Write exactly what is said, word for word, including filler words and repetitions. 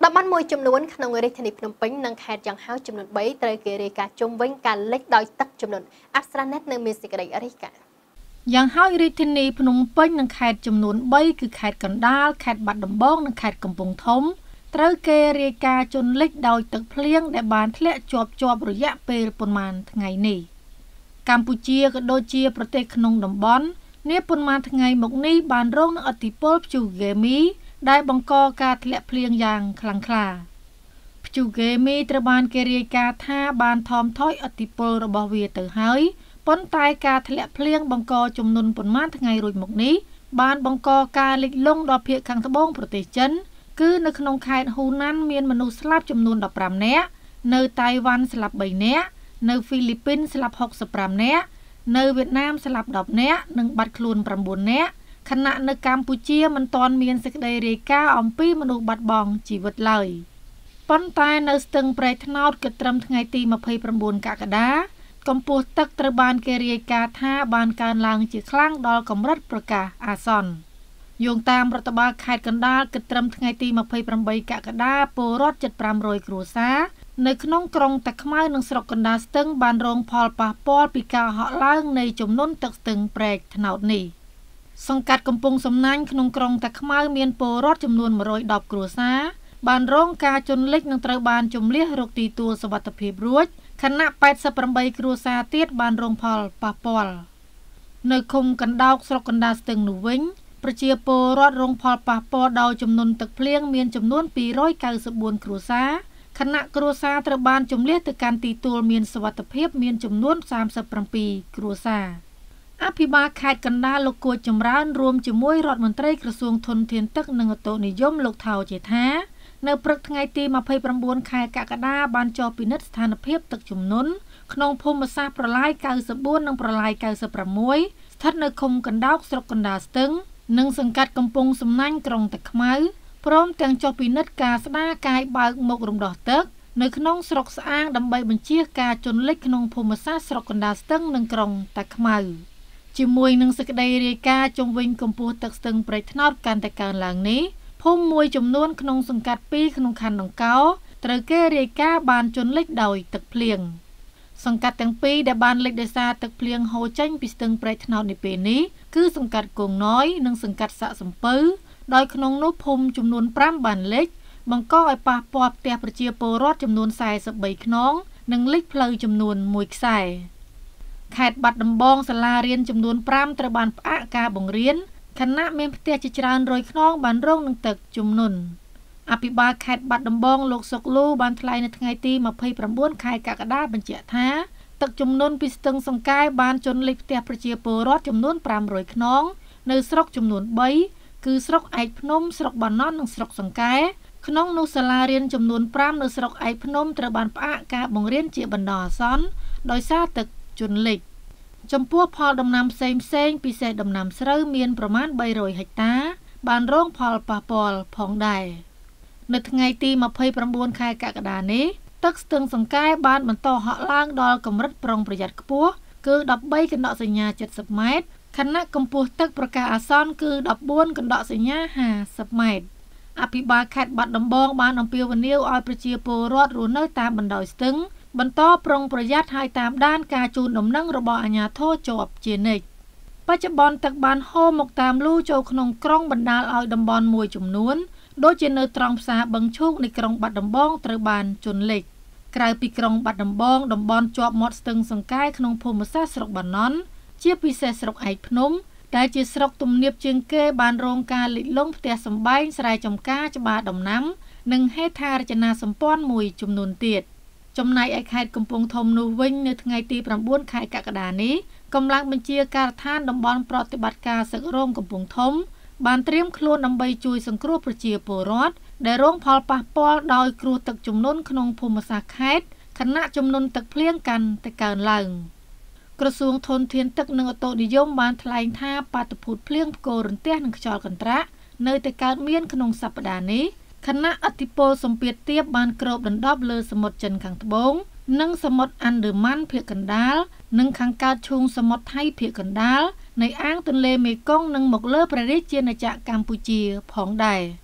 តំបន់មួយចំនួនក្នុងរាជធានីភ្នំពេញនិងខេត្តយ៉ាងហោចចំនួនបីត្រូវគេរាយការណ៍ជុំវិញការលិចដោយទឹកចំនួនអស្ចារ្យនៅមានសេចក្តីរាយការណ៍យ៉ាងហោចរាជធានីភ្នំពេញនិងខេត្តចំនួនបីគឺខេត្តកណ្ដាលខេត្តបាត់ដំបងនិងខេត្តកំពង់ធំត្រូវគេរាយការណ៍ជន់លិចដោយទឹកភ្លៀងដែលបានធ្លាក់ជាប់ជាប់រយៈពេលប៉ុន្មានថ្ងៃនេះកម្ពុជាក៏ដូចជាប្រទេសក្នុងតំបន់នាប៉ុន្មានថ្ងៃមកនេះបានរងនឹងឥទ្ធិពលព្យុះហ្គេមីដែលបង្កការធ្លាក់ភ្លៀងយ៉ាងខ្លាំងក្លាព្យុះហ្គេមីត្រូវបានគេរាយការណ៍ថាបានថមថយឥទ្ធិពលរបស់វាទៅហើយប៉ុន្តែការធ្លាក់ភ្លៀងបង្កជំនន់ប៉ុន្មានថ្ងៃរួចមកនេះបានបង្កការលិចលង់ដល់ភាគខាងត្បូងប្រទេសចិនគឺនៅក្នុងខេត្តហ៊ូណានមានមនុស្សស្លាប់ចំនួនដប់ប្រាំនាក់នៅតៃវ៉ាន់ស្លាប់បីនាក់នៅហ្វីលីពីនស្លាប់ហុកសិបប្រាំនាក់នៅវៀតណាមស្លាប់ដប់នាក់និងបាត់ខ្លួនប្រាំបួននាក់ខណៈនៅកម្ពុជាមិនទាន់មានសេចក្តីរាយការណ៍អំពីមនុស្សបាត់បង់ជីវិតឡើយប៉ុន្តែនៅស្ទឹងព្រែកត្នោតគិតត្រឹមថ្ងៃទីម្ភៃប្រាំបួនកក្កដាកម្ពស់ទឹកត្រូវបានគេរាយការណ៍ថាបានកើនឡើងជាខ្លាំងដល់កម្រិតប្រកាសអាសន្នយោងតាមរដ្ឋបាលខេត្តកណ្ដាលគិតត្រឹមថ្ងៃទីម្ភៃប្រាំបីកក្កដាពលរដ្ឋជិតប្រាំរយគ្រួសារនៅក្នុងក្រុងតាខ្មៅនិងស្រុកកណ្ដាលស្ទឹងបានរងផលប៉ះពាល់ពីការហក់ឡើងនៃជំនន់ទឹកស្ទឹងព្រែកត្នោតនេះសង្កាត់កំពង់សំណាញ់ក្នុងក្រុងតាខ្មៅមានពលរដ្ឋចំនួនមួយរយដប់គ្រួសារបានរងការជន់លិចនិងត្រូវបានជម្លៀសរកទីទួលសុវត្ថិភាពរួចខណៈប៉ែតសិបប្រាំបីគ្រួសារទៀតបានរងផលប៉ះពាល់នៅឃុំកណ្ដោកស្រុកកណ្ដាលស្ទឹងនោះវិញប្រជាពលរដ្ឋរងផលប៉ះពាល់ដោយចំនួនទឹកភ្លៀងមានចំនួនពីររយកៅសិបបួនគ្រួសារខណៈគ្រួសារត្រូវបានជម្លៀសទៅកាន់ទីទួលមានសុវត្ថិភាពមានចំនួនសាមសិបប្រាំពីរគ្រួសារអភិបាលខេត្តកណ្ដាលលោកគួចចម្រើនរួមជាមួយរដ្ឋមន្ត្រីក្រសួងធនធានទឹកនិងអូតូនិយមលោកថៅជាថានៅព្រឹកថ្ងៃទីម្ភៃប្រាំបួនខែកក្កដាបានចុះពិនិត្យស្ថានភាពទឹកជំនន់ក្នុងភូមិសាស្ត្រប្រឡាយកៅសិបបួននិងប្រឡាយកៅសិបប្រាំមួយស្ថិតនៅឃុំកណ្ដោកស្រុកកណ្ដាលស្ទឹងនិងសង្កាត់កំពង់សំណាញ់ក្រុងតាខ្មៅព្រមទាំងចុះពិនិត្យការស្ដារកាយបើកមុខរំដោះទឹកនៅក្នុងស្រុកស្អាងដើម្បីបញ្ជាការជន់លិចក្នុងភូមិសាស្ត្រស្រុកកណ្ដាលស្ទឹងនិងក្រុងតាខ្មៅជាមួយនឹងសេចក្តីរាយការណ៍ជុំវិញកម្ពស់ទឹកស្ទឹងព្រែកត្នោតកាន់តែកើនឡើងនេះភូមិមួយចំនួនក្នុងសង្កាត់ពីរក្នុងខណ្ឌដង្កោត្រូវគេរាយការណ៍បានជន់លិចដោយទឹកភ្លៀងសង្កាត់ទាំងពីរដែលបានលិចដោយសារទឹកភ្លៀងហូរចេញពីស្ទឹងព្រែកត្នោតនាពេលនេះគឺសង្កាត់គងណយនិងសង្កាត់សាក់សំពៅដោយក្នុងនោះភូមិចំនួនប្រាំបានលិចបង្កឲ្យប៉ះពាល់ផ្ទះប្រជាពលរដ្ឋចំនួនសែសិបបីខ្នងនិងលិចផ្លូវចំនួនមួយខ្សែខេត្តបាត់ដំបងសាលារៀនចំនួនប្រាំត្រូវបានផ្អាកការបង្រៀនខណៈមានផ្ទះជាច្រើនរយខ្នងបានរងនឹងទឹកជំនន់អភិបាលខេត្តបាត់ដំបងលោកសុកលូបានថ្លែងនៅថ្ងៃទីម្ភៃប្រាំបួនខែកក្កដាបញ្ជាក់ថាទឹកជំនន់ពីស្ទឹងសង្កែបានជន់លិចផ្ទះប្រជាពលរដ្ឋចំនួនប្រាំរយខ្នងនៅស្រុកចំនួនបីគឺស្រុកឯកភ្នំស្រុកបាណន់និងស្រុកសង្កែក្នុងនោះសាលារៀនចំនួនប្រាំនៅស្រុកឯកភ្នំត្រូវបានផ្អាកការបង្រៀនជាបណ្ដោះអាសន្នដោយសារទឹកជន់លិចចំពោះផលដំណាំផ្សេងផ្សេងពិសេសដំណាំស្រូវមានប្រមាណបីរយហិកតាបានរងផលប៉ះពាល់ផងដែរនៅថ្ងៃទីម្ភៃប្រាំបួនខែកក្កដានេះទឹកស្ទឹងសង្កែបានបន្តហក់ឡើងដល់កម្រិតប្រុងប្រយ័ត្នខ្ពស់គឺដប់បីកណ្ដកសញ្ញាជិតសិបម៉ែត្រខណៈកម្ពស់ទឹកប្រកាសអាសន្នគឺដប់បួនកណ្ដកសញ្ញាហាសិបម៉ែត្រអភិបាលខេត្តបាត់ដំបងបានអំពាវនាវឲ្យប្រជាពលរដ្ឋរស់នៅតាមបណ្ដោយស្ទឹងបន្តប្រុងប្រយ័ត្នហើយតាមដានការជូនដំណឹងរបស់អាជ្ញាធរជាប់ជានិច្ចបច្ចុប្បន្នទឹកបានហូរមកតាមលូចូលក្នុងក្រុងបណ្ដាលឲ្យតំបន់មួយចំនួនដូចជានៅត្រង់ផ្សារបឹងឈូកនៃក្រុងបាត់ដំបងត្រូវបានជន់លិចក្រៅពីក្រុងបាត់ដំបងតំបន់ជាប់មាត់ស្ទឹងសង្កែក្នុងភូមិសាស្ត្រស្រុកបាណន់ជាពិសេសស្រុកឯកភ្នំដែលជាស្រុកទំនាបជាងគេបានរងការលិចលង់ផ្ទះសម្បែងស្រែចម្ការច្បារដំណាំនិងហេដ្ឋារចនាសម្ព័ន្ធមួយចំនួនទៀតចំណែកឯខេត្តកំពង់ធំនោះវិញនៅថ្ងៃទីប្រាំបួនខែកក្កដានេះកម្លាំងបញ្ជាការដ្ឋានតំបន់ប្រតិបត្តិការសឹករោងកំពង់ធំបានត្រៀមខ្លួនដើម្បីជួយសង្គ្រោះប្រជាពលរដ្ឋដែលរងផលប៉ះពាល់ដោយគ្រោះទឹកជំនន់ក្នុងភូមិសាស្ត្រខេត្តខណៈចំនួនទឹកភ្លៀងកាន់តែកើនឡើងក្រសួងធនធានទឹកនិងអូតូនិយមបានថ្លែងថាបាតុភូតភ្លៀងផ្គររន្ទះនិងខ្យល់កន្ត្រាក់នៅតែកើតមានក្នុងសប្តាហ៍នេះខណៈឥទ្ធិពលសម្ពាធទាបបានគ្របដណ្ដប់លើសមុទ្រចិនខាងត្បូងនិងសមុទ្រអាន់ដឺម៉ាន់ភាគកណ្ដាលនិងខាងកើតឈូងសមុទ្រថៃភាគកណ្ដាលនៃអាងទន្លេមេគង្គនិងមកលើព្រះរាជាណាចក្រកម្ពុជាផងដែរ